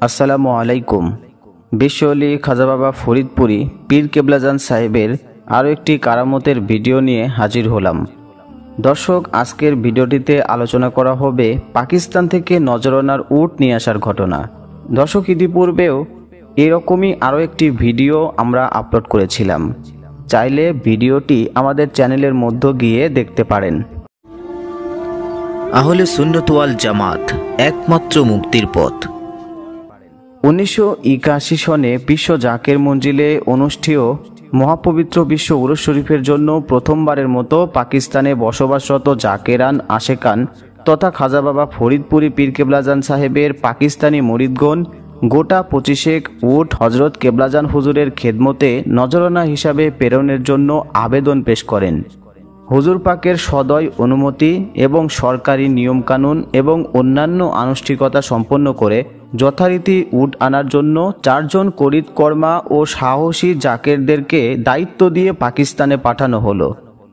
আসসালামু আলাইকুম। বিশ্বলি খাজা বাবা ফরিদপুরি পীর কেবলাজান সাহেবের আরও একটি কারামতের ভিডিও নিয়ে হাজির হলাম। দর্শক, আজকের ভিডিওটিতে আলোচনা করা হবে পাকিস্তান থেকে নজরানার উট নিয়ে আসার ঘটনা। দর্শক, ইতিপূর্বেও এরকমই আরও একটি ভিডিও আমরা আপলোড করেছিলাম। চাইলে ভিডিওটি আমাদের চ্যানেলের মধ্য গিয়ে দেখতে পারেন। আহলে সুন্নাত ওয়াল জামাত, একমাত্র মুক্তির পথ। 1981 সনে বিশ্ব জাকের মঞ্জিলে অনুষ্ঠেয় মহাপবিত্র বিশ্ব উরুস শরীফের জন্য প্রথমবারের মতো পাকিস্তানে বসবাসরত জাকেরান, আশেকান তথা খাজা বাবা ফরিদপুরি পীর কেবলাজান সাহেবের পাকিস্তানি মুরিদগণ গোটা 25 উট হজরত কেবলাজান হুজুরের খেদমতে নজরানা হিসাবে প্রেরণের জন্য আবেদন পেশ করেন। হুজুর পাকের সদয় অনুমতি এবং সরকারি নিয়মকানুন এবং অন্যান্য আনুষ্ঠানিকতা সম্পন্ন করে যথারীতি উট আনার জন্য 4 জন করিতকর্মা ও সাহসী জাকেরদেরকে দায়িত্ব দিয়ে পাকিস্তানে পাঠানো হলো।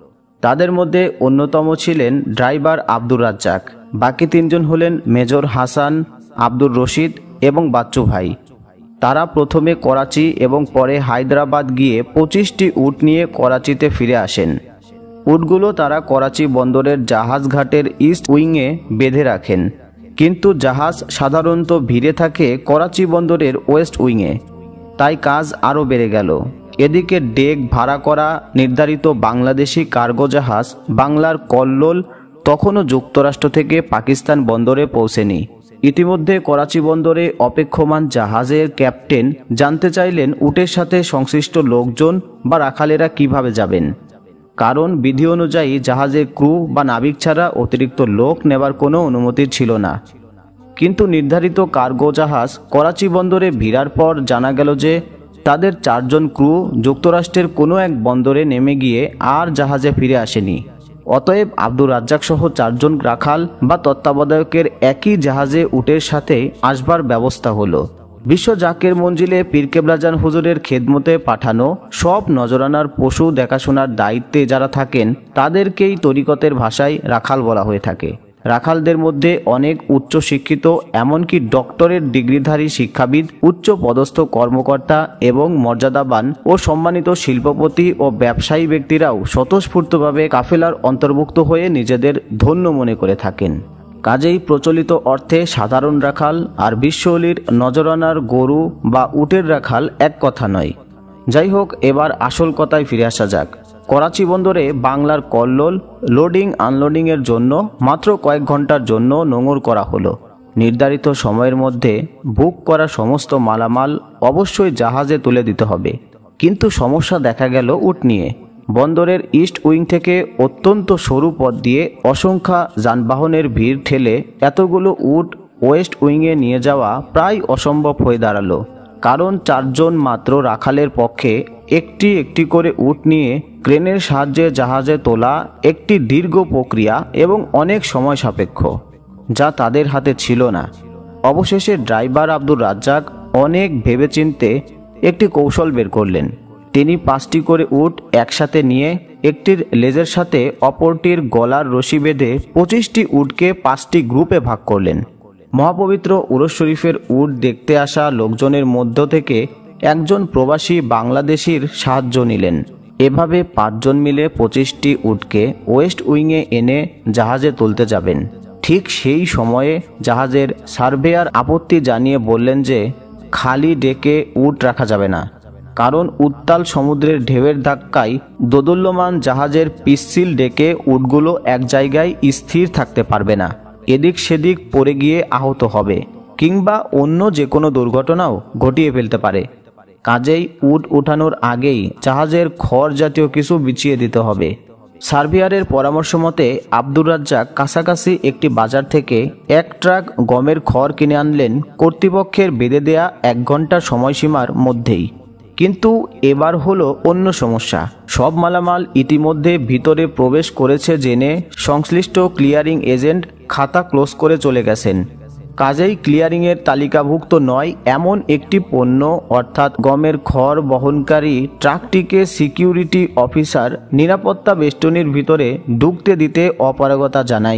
তাদের মধ্যে অন্যতম ছিলেন ড্রাইভার আব্দুর রাজ্জাক। বাকি 3 জন হলেন মেজর হাসান, আব্দুর রশিদ এবং বাচ্চু ভাই। তারা প্রথমে করাচি এবং পরে হায়দ্রাবাদ গিয়ে 25টি উট নিয়ে করাচিতে ফিরে আসেন। উটগুলো তারা করাচি বন্দরের জাহাজ ঘাটের ইস্ট উইংয়ে বেঁধে রাখেন, কিন্তু জাহাজ সাধারণত ভিড়ে থাকে করাচি বন্দরের ওয়েস্ট উইংয়ে, তাই কাজ আরও বেড়ে গেল। এদিকে ডেক ভাড়া করা নির্ধারিত বাংলাদেশি কার্গো জাহাজ বাংলার কল্লোল তখনও যুক্তরাষ্ট্র থেকে পাকিস্তান বন্দরে পৌঁছেনি। ইতিমধ্যে করাচি বন্দরে অপেক্ষমান জাহাজের ক্যাপ্টেন জানতে চাইলেন উটের সাথে সংশ্লিষ্ট লোকজন বা রাখালেরা কিভাবে যাবেন, কারণ বিধি অনুযায়ী জাহাজের ক্রু বা নাবিক ছাড়া অতিরিক্ত লোক নেবার কোনো অনুমতি ছিল না। কিন্তু নির্ধারিত কার্গো জাহাজ করাচি বন্দরে ভিড়ার পর জানা গেল যে তাদের 4 জন ক্রু যুক্তরাষ্ট্রের কোনো এক বন্দরে নেমে গিয়ে আর জাহাজে ফিরে আসেনি। অতএব আব্দুর রাজ্জাক সহ 4 জন রাখাল বা তত্ত্বাবধায়কের একই জাহাজে উটের সাথে আসবার ব্যবস্থা হলো। বিশ্ব জাকের মঞ্জিলে পীর কেবলাজান হুজুরের খেদমতে পাঠানো সব নজরানার পশু দেখাশোনার দায়িত্বে যারা থাকেন তাদেরকেই তরিকতের ভাষায় রাখাল বলা হয়ে থাকে। রাখালদের মধ্যে অনেক উচ্চ শিক্ষিত, এমনকি ডক্টরেট ডিগ্রিধারী শিক্ষাবিদ, উচ্চ পদস্থ কর্মকর্তা এবং মর্যাদাবান ও সম্মানিত শিল্পপতি ও ব্যবসায়ী ব্যক্তিরাও স্বতঃস্ফূর্তভাবে কাফেলার অন্তর্ভুক্ত হয়ে নিজেদের ধন্য মনে করে থাকেন। কাজেই প্রচলিত অর্থে সাধারণ রাখাল আর বিশ্বলির নজরানার গরু বা উটের রাখাল এক কথা নয়। যাই হোক, এবার আসল কথায় ফিরে আসা যাক। করাচি বন্দরে বাংলার কল্লোল লোডিং আনলোডিংয়ের জন্য মাত্র কয়েক ঘন্টার জন্য নোঙর করা হলো। নির্ধারিত সময়ের মধ্যে বুক করা সমস্ত মালামাল অবশ্যই জাহাজে তুলে দিতে হবে। কিন্তু সমস্যা দেখা গেল উট নিয়ে। বন্দরের ইস্ট উইং থেকে অত্যন্ত সরু পথ দিয়ে অসংখ্য যানবাহনের ভিড় ঠেলে এতগুলো উট ওয়েস্ট উইংয়ে নিয়ে যাওয়া প্রায় অসম্ভব হয়ে দাঁড়ালো, কারণ 4 জন মাত্র রাখালের পক্ষে একটি একটি করে উট নিয়ে ক্রেনের সাহায্যে জাহাজে তোলা একটি দীর্ঘ প্রক্রিয়া এবং অনেক সময় সাপেক্ষ, যা তাদের হাতে ছিল না। অবশেষে ড্রাইভার আব্দুর রাজ্জাক অনেক ভেবেচিন্তে একটি কৌশল বের করলেন। তিনি 5টি করে উট একসাথে নিয়ে একটির লেজের সাথে অপরটির গলার রশি বেঁধে 25টি উটকে 5টি গ্রুপে ভাগ করলেন। মহাপবিত্র উরুস শরীফের উট দেখতে আসা লোকজনের মধ্য থেকে একজন প্রবাসী বাংলাদেশির সাহায্য নিলেন। এভাবে 5 জন মিলে 25টি উটকে ওয়েস্ট উইংয়ে এনে জাহাজে তুলতে যাবেন। ঠিক সেই সময়ে জাহাজের সার্ভেয়ার আপত্তি জানিয়ে বললেন যে খালি ডেকে উট রাখা যাবে না, কারণ উত্তাল সমুদ্রের ঢেউয়ের ধাক্কায় দোদুল্যমান জাহাজের পিচ্ছিল ডেকে উটগুলো এক জায়গায় স্থির থাকতে পারবে না, এদিক সেদিক পড়ে গিয়ে আহত হবে কিংবা অন্য যে কোনো দুর্ঘটনাও ঘটিয়ে ফেলতে পারে। কাজেই উট উঠানোর আগেই জাহাজের খড় জাতীয় কিছু বিছিয়ে দিতে হবে। সার্ভেয়ারের পরামর্শ মতে আব্দুর রাজ্জাক কাছাকাছি একটি বাজার থেকে 1 ট্রাক গমের খড় কিনে আনলেন কর্তৃপক্ষের বেঁধে দেয়া 1 ঘন্টার সময়সীমার মধ্যেই। কিন্তু এবার হলো অন্য সমস্যা। সব মালামাল ইতিমধ্যে ভিতরে প্রবেশ করেছে জেনে সংশ্লিষ্ট ক্লিয়ারিং এজেন্ট খাতা ক্লোজ করে চলে গেছেন। কাজেই ক্লিয়ারিংয়ের তালিকাভুক্ত নয় এমন একটি পণ্য অর্থাৎ গমের খড় বহনকারী ট্রাকটিকে সিকিউরিটি অফিসার নিরাপত্তা বেষ্টনীর ভিতরে ঢুকতে দিতে অপারগতা জানায়।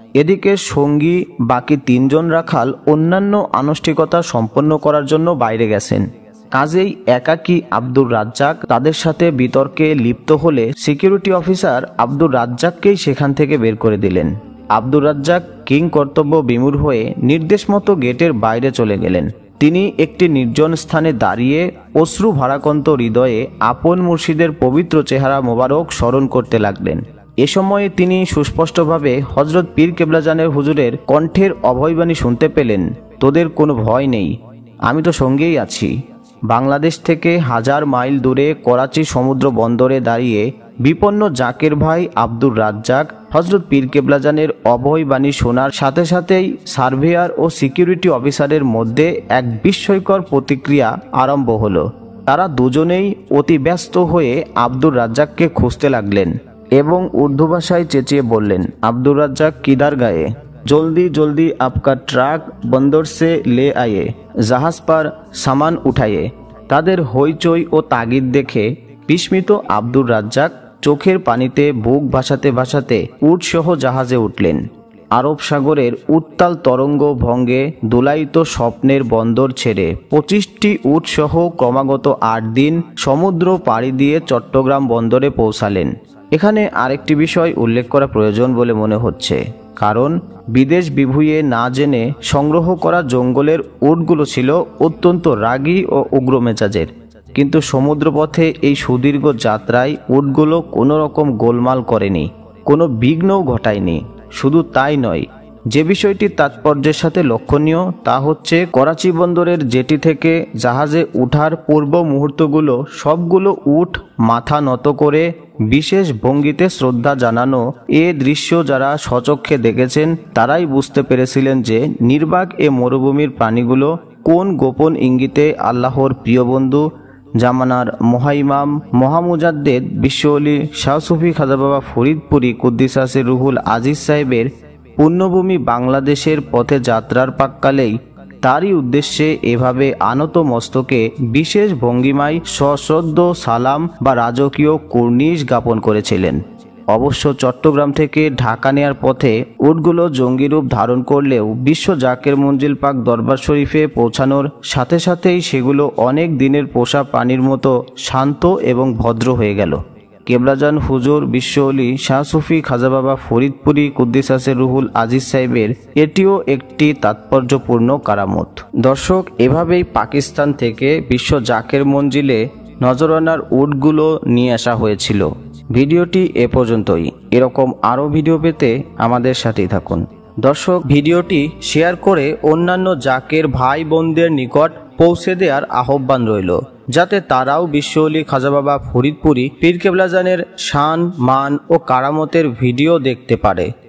এদিকে সঙ্গী বাকি 3 জন রাখাল অন্যান্য আনুষ্ঠানিকতা সম্পন্ন করার জন্য বাইরে গেছেন। কাজেই একাকী আব্দুর রাজ্জাক তাদের সাথে বিতর্কে লিপ্ত হলে সিকিউরিটি অফিসার আব্দুর রাজ্জাককেই সেখান থেকে বের করে দিলেন। আব্দুর রাজ্জাক কিং কর্তব্য বিমূঢ় হয়ে নির্দেশ মতো গেটের বাইরে চলে গেলেন। তিনি একটি নির্জন স্থানে দাঁড়িয়ে অশ্রু ভারাক্রান্ত হৃদয়ে আপন মুর্শিদের পবিত্র চেহারা মোবারক স্মরণ করতে লাগলেন। এ সময়ে তিনি সুস্পষ্টভাবে হযরত পীর কেবলাজানের হুজুরের কণ্ঠের অভয়বাণী শুনতে পেলেন, তোদের কোনো ভয় নেই, আমি তো সঙ্গেই আছি। বাংলাদেশ থেকে 1000 মাইল দূরে করাচি সমুদ্র বন্দরে দাঁড়িয়ে বিপন্ন জাকের ভাই আব্দুর রাজ্জাক হযরত পীর কেবলাজানের অভয়বাণী শোনার সাথে সাথেই সার্ভেয়ার ও সিকিউরিটি অফিসারের মধ্যে এক বিস্ময়কর প্রতিক্রিয়া আরম্ভ হলো। তারা দুজনেই অতি ব্যস্ত হয়ে আব্দুর রাজ্জাককে খুঁজতে লাগলেন এবং উর্দু ভাষায় চেঁচিয়ে বললেন, আব্দুর রাজ্জাক কিদার গায়ে, জলদি জলদি আপকা ট্রাক বন্দর সে লে আয়ে, জাহাজ পার সামান উঠাইয়ে। তাদের হইচই ও তাগিদ দেখে বিস্মিত আব্দুর রাজ্জাক চোখের পানিতে বুক ভাসাতে ভাসাতে উটসহ জাহাজে উঠলেন। আরব সাগরের উত্তাল তরঙ্গ ভঙ্গে দোলায়িত স্বপ্নের বন্দর ছেড়ে 25টি উটসহ ক্রমাগত 8 দিন সমুদ্র পাড়ি দিয়ে চট্টগ্রাম বন্দরে পৌঁছালেন। এখানে আরেকটি বিষয় উল্লেখ করা প্রয়োজন বলে মনে হচ্ছে, কারণ বিদেশ বিভুঁইয়ে না জেনে সংগ্রহ করা জঙ্গলের উটগুলো ছিল অত্যন্ত রাগী ও উগ্র মেজাজের। কিন্তু সমুদ্রপথে এই সুদীর্ঘ যাত্রায় উটগুলো কোনো রকম গোলমাল করেনি, কোনো বিঘ্নও ঘটায়নি। শুধু তাই নয়, যে বিষয়টি তাৎপর্যের সাথে লক্ষণীয় তা হচ্ছে করাচি বন্দরের জেটি থেকে জাহাজে উঠার পূর্ব মুহূর্তগুলো সবগুলো উট মাথা নত করে বিশেষ ভঙ্গিতে শ্রদ্ধা জানানো। এ দৃশ্য যারা স্বচক্ষে দেখেছেন তারাই বুঝতে পেরেছিলেন যে নির্বাক এ মরুভূমির প্রাণীগুলো কোন গোপন ইঙ্গিতে আল্লাহর প্রিয় বন্ধু জামানার মহাইমাম মহামুজাদ্দেদ বিশ্বওলি শাহ সুফি খাজা বাবা ফরিদপুরি কুদ্দিসাসে রুহুল আজিজ সাহেবের পুণ্যভূমি বাংলাদেশের পথে যাত্রার পাককালেই তারই উদ্দেশ্যে এভাবে আনত মস্তকে বিশেষ ভঙ্গিমায় সশ্রদ্ধ সালাম বা রাজকীয় কুর্নিশ জ্ঞাপন করেছিলেন। অবশ্য চট্টগ্রাম থেকে ঢাকা নেয়ার পথে উটগুলো জঙ্গি রূপ ধারণ করলেও বিশ্ব জাকের মঞ্জিল পাক দরবার শরীফে পৌঁছানোর সাথে সাথেই সেগুলো অনেক দিনের পোষা প্রাণীর মতো শান্ত এবং ভদ্র হয়ে গেল। কেবলাজান হুজুর বিশ্বওলি শাহ সুফি খাজা বাবা ফরিদপুরি কুদ্দিসাসে রুহুল আজিজ সাহেবের এটিও একটি তাৎপর্যপূর্ণ কারামত। দর্শক, এভাবেই পাকিস্তান থেকে বিশ্ব জাকের মঞ্জিলে নজরানার উটগুলো নিয়ে আসা হয়েছিল। ভিডিওটি এ পর্যন্তই। এরকম আরও ভিডিও পেতে আমাদের সাথেই থাকুন। দর্শক, ভিডিওটি শেয়ার করে অন্যান্য জাকের ভাই বোনদের নিকট পৌঁছে দেওয়ার আহ্বান রইল, যাতে তারাও বিশ্বওলি খাজা বাবা ফরিদপুরি পীর কেবলাজানের শান মান ও কারামতের ভিডিও দেখতে পারে।